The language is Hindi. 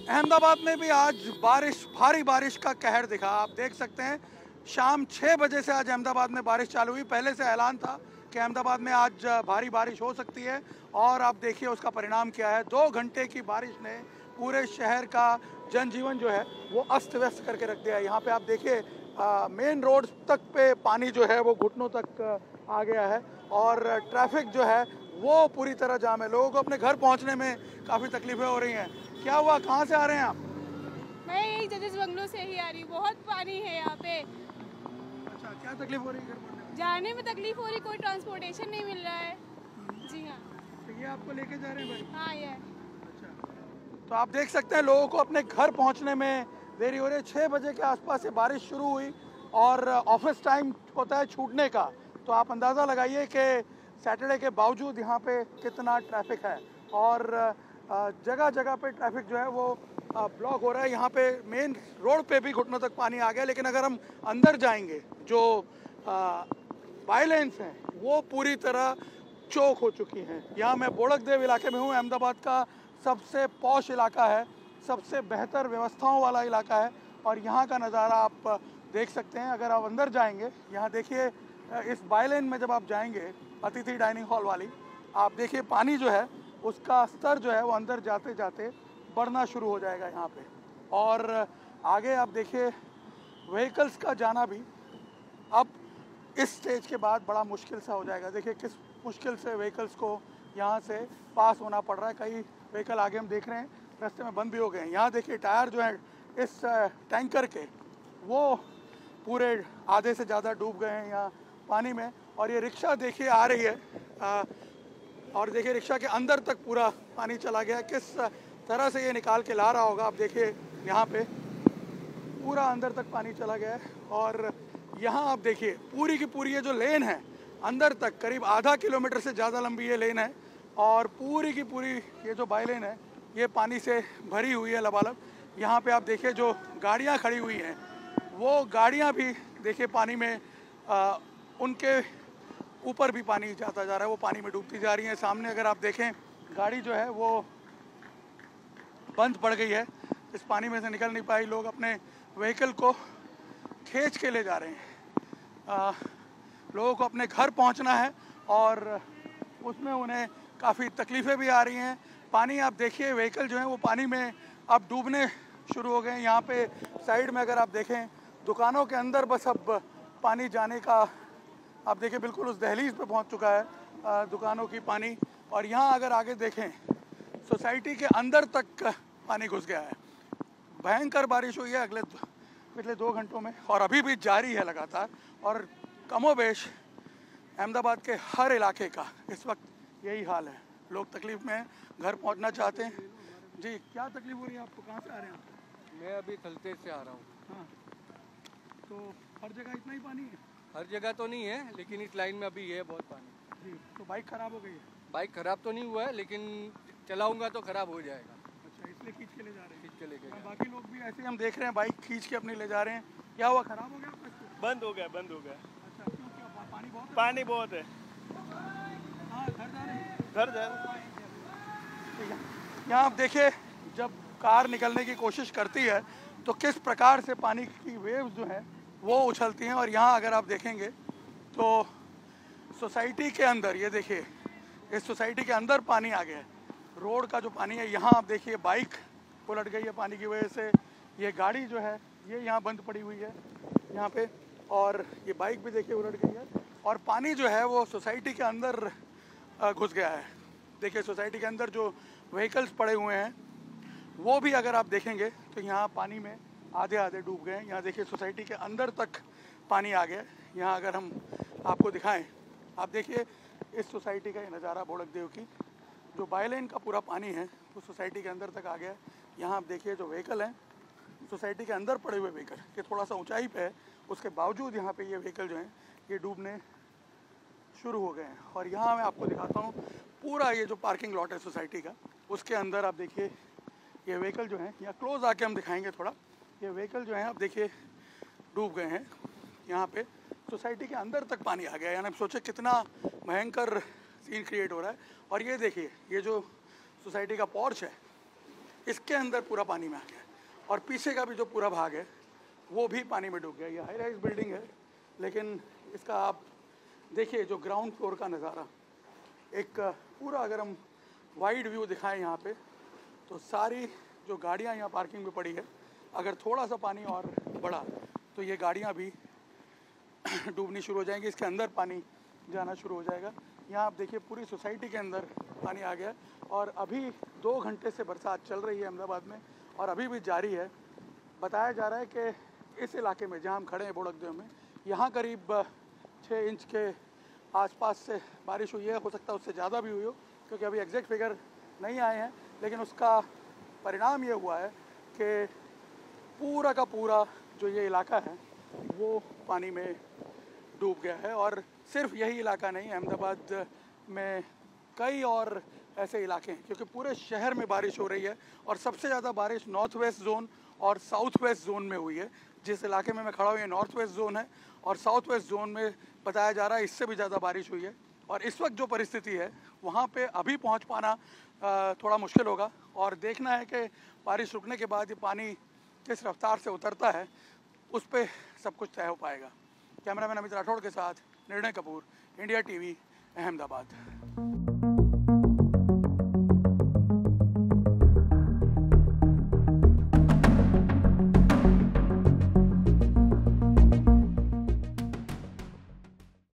अहमदाबाद में भी आज बारिश, भारी बारिश का कहर दिखा। आप देख सकते हैं शाम 6 बजे से आज अहमदाबाद में बारिश चालू हुई। पहले से ऐलान था कि अहमदाबाद में आज भारी बारिश हो सकती है और आप देखिए उसका परिणाम क्या है। 2 घंटे की बारिश ने पूरे शहर का जनजीवन जो है वो अस्त व्यस्त करके रख दिया है। यहाँ पे आप देखिए मेन रोड तक पे पानी जो है वो घुटनों तक आ गया है और ट्रैफिक जो है वो पूरी तरह जाम है। लोगों को अपने घर पहुँचने में काफ़ी तकलीफें हो रही हैं। क्या हुआ, कहाँ से आ रहे हैं आप? मैं यही जजेस बंगलो से ही आ रही हूँ। बहुत पानी है यहाँ पे। अच्छा, क्या तकलीफ हो रही है घर पहुंचने में? जाने में तकलीफ हो रही, कोई ट्रांसपोर्टेशन नहीं मिल रहा है। जी हाँ। तो ये आपको लेके जा रहे हैं भाई? हाँ ये। अच्छा, तो आप देख सकते हैं लोगों को अपने घर पहुंचने में देरी हो रही है। 6 बजे के आसपास से बारिश शुरू हुई और ऑफिस टाइम होता है छूटने का, तो आप अंदाज़ा लगाइए कि सैटरडे के बावजूद यहाँ पे कितना ट्रैफिक है और जगह जगह पे ट्रैफिक जो है वो ब्लॉक हो रहा है। यहाँ पे मेन रोड पे भी घुटनों तक पानी आ गया, लेकिन अगर हम अंदर जाएंगे जो बाई लेन्स हैं वो पूरी तरह चौक हो चुकी हैं। यहाँ मैं बोड़कदेव इलाके में हूँ। अहमदाबाद का सबसे पॉश इलाका है, सबसे बेहतर व्यवस्थाओं वाला इलाका है और यहाँ का नज़ारा आप देख सकते हैं। अगर आप अंदर जाएंगे, यहाँ देखिए इस बाई लेन में जब आप जाएंगे अतिथि डाइनिंग हॉल वाली, आप देखिए पानी जो है उसका स्तर जो है वो अंदर जाते जाते बढ़ना शुरू हो जाएगा यहाँ पे। और आगे आप देखिए व्हीकल्स का जाना भी अब इस स्टेज के बाद बड़ा मुश्किल सा हो जाएगा। देखिए किस मुश्किल से व्हीकल्स को यहाँ से पास होना पड़ रहा है। कई व्हीकल आगे हम देख रहे हैं रास्ते में बंद भी हो गए हैं। यहाँ देखिए टायर जो है इस टैंकर के वो पूरे आधे से ज़्यादा डूब गए हैं यहाँ पानी में। और ये रिक्शा देखिए आ रही है और देखिए रिक्शा के अंदर तक पूरा पानी चला गया। किस तरह से ये निकाल के ला रहा होगा। आप देखिए यहाँ पे पूरा अंदर तक पानी चला गया है और यहाँ आप देखिए पूरी की पूरी ये जो लेन है अंदर तक करीब आधा किलोमीटर से ज़्यादा लंबी ये लेन है और पूरी की पूरी ये जो बाई लेन है ये पानी से भरी हुई है लबालब। यहाँ पे आप देखिए जो गाड़ियाँ खड़ी हुई हैं वो गाड़ियाँ भी देखिए पानी में उनके ऊपर भी पानी जाता जा रहा है, वो पानी में डूबती जा रही है। सामने अगर आप देखें गाड़ी जो है वो बंद पड़ गई है, इस पानी में से निकल नहीं पाई। लोग अपने व्हीकल को खींच के ले जा रहे हैं। लोगों को अपने घर पहुंचना है और उसमें उन्हें काफ़ी तकलीफ़ें भी आ रही हैं। पानी आप देखिए व्हीकल जो है वो पानी में अब डूबने शुरू हो गए हैं। यहाँ पे साइड में अगर आप देखें दुकानों के अंदर बस अब पानी जाने का आप देखिए बिल्कुल उस दहलीज पे पहुंच चुका है दुकानों की पानी। और यहाँ अगर आगे देखें सोसाइटी के अंदर तक पानी घुस गया है। भयंकर बारिश हुई है पिछले 2 घंटों में और अभी भी जारी है लगातार। और कमोबेश अहमदाबाद के हर इलाके का इस वक्त यही हाल है। लोग तकलीफ़ में हैं, घर पहुंचना चाहते हैं। जी, क्या तकलीफ़ हो रही है आपको? कहाँ से आ रहे हैं आप? मैं अभी थलतेज से आ रहा हूँ। हाँ, तो हर जगह इतना ही पानी है? हर जगह तो नहीं है, लेकिन इस लाइन में अभी है बहुत पानी। जी, तो बाइक ख़राब हो गई है? बाइक खराब तो नहीं हुआ है, लेकिन चलाऊंगा तो खराब हो जाएगा। अच्छा, इसलिए खींच के ले जा रहे हैं? खींच के लेके और बाकी लोग भी ऐसे ही हम देख रहे हैं बाइक खींच के अपनी ले जा रहे हैं। क्या हुआ, ख़राब हो गया आपका स्कूटर? बंद हो गया, बंद हो गया। अच्छा, क्यों, क्या पानी बहुत है? पानी बहुत है। हाँ, घर जा रहे हैं? घर जा यहाँ आप देखिए जब कार निकलने की कोशिश करती है तो किस प्रकार से पानी की वेव्स जो है वो उछलती हैं। और यहाँ अगर आप देखेंगे तो सोसाइटी के अंदर ये देखिए इस सोसाइटी के अंदर पानी आ गया है। रोड का जो पानी है, यहाँ आप देखिए बाइक उलट गई है पानी की वजह से। ये गाड़ी जो है ये यहाँ बंद पड़ी हुई है यहाँ पे और ये बाइक भी देखिए उलट गई है और पानी जो है वो सोसाइटी के अंदर घुस गया है। देखिए सोसाइटी के अंदर जो व्हीकल्स पड़े हुए हैं वो भी अगर आप देखेंगे तो यहाँ पानी में आधे आधे डूब गए हैं। यहाँ देखिए सोसाइटी के अंदर तक पानी आ गया। यहाँ अगर हम आपको दिखाएं, आप देखिए इस सोसाइटी का ये नज़ारा बोड़कदेव की, जो बाई लेन का पूरा पानी है वो सोसाइटी के अंदर तक आ गया है। यहाँ आप देखिए जो व्हीकल हैं सोसाइटी के अंदर पड़े हुए व्हीकल ये थोड़ा सा ऊंचाई पे है, उसके बावजूद यहाँ पे ये व्हीकल जो हैं ये डूबने शुरू हो गए हैं। और यहाँ मैं आपको दिखाता हूँ पूरा ये जो पार्किंग लॉट है सोसाइटी का, उसके अंदर आप देखिए ये व्हीकल जो हैं, यहाँ क्लोज आके हम दिखाएंगे थोड़ा, ये व्हीकल जो हैं आप देखिए डूब गए हैं। यहाँ पे सोसाइटी के अंदर तक पानी आ गया है। यानी आप सोचे कितना भयंकर सीन क्रिएट हो रहा है। और ये देखिए ये जो सोसाइटी का पोर्च है इसके अंदर पूरा पानी में आ गया और पीछे का भी जो पूरा भाग है वो भी पानी में डूब गया। ये हाई राइज बिल्डिंग है, लेकिन इसका आप देखिए जो ग्राउंड फ्लोर का नज़ारा, एक पूरा अगर हम वाइड व्यू दिखाएं यहाँ पे तो सारी जो गाड़ियाँ यहाँ पार्किंग में पड़ी है, अगर थोड़ा सा पानी और बढ़ा तो ये गाड़ियाँ भी डूबनी शुरू हो जाएंगी, इसके अंदर पानी जाना शुरू हो जाएगा। यहाँ आप देखिए पूरी सोसाइटी के अंदर पानी आ गया और अभी 2 घंटे से बरसात चल रही है अहमदाबाद में और अभी भी जारी है। बताया जा रहा है कि इस इलाके में जहाँ हम खड़े हैं बोड़कदेव में, यहाँ करीब 6 इंच के आसपास से बारिश हुई है। हो सकता है उससे ज़्यादा भी हुई हो, क्योंकि अभी एग्जैक्ट फिगर नहीं आए हैं, लेकिन उसका परिणाम ये हुआ है कि पूरा का पूरा जो ये इलाका है वो पानी में डूब गया है। और सिर्फ यही इलाका नहीं, अहमदाबाद में कई और ऐसे इलाके हैं, क्योंकि पूरे शहर में बारिश हो रही है और सबसे ज़्यादा बारिश नॉर्थ वेस्ट जोन और साउथ वेस्ट जोन में हुई है। जिस इलाके में मैं खड़ा हूँ ये नॉर्थ वेस्ट जोन है और साउथ वेस्ट जोन में बताया जा रहा है इससे भी ज़्यादा बारिश हुई है। और इस वक्त जो परिस्थिति है वहाँ पे अभी पहुँच पाना थोड़ा मुश्किल होगा और देखना है कि बारिश रुकने के बाद ये पानी किस रफ्तार से उतरता है, उस पर सब कुछ तय हो पाएगा। कैमरामैन अमित राठौड़ के साथ निर्णय कपूर, इंडिया टीवी, अहमदाबाद।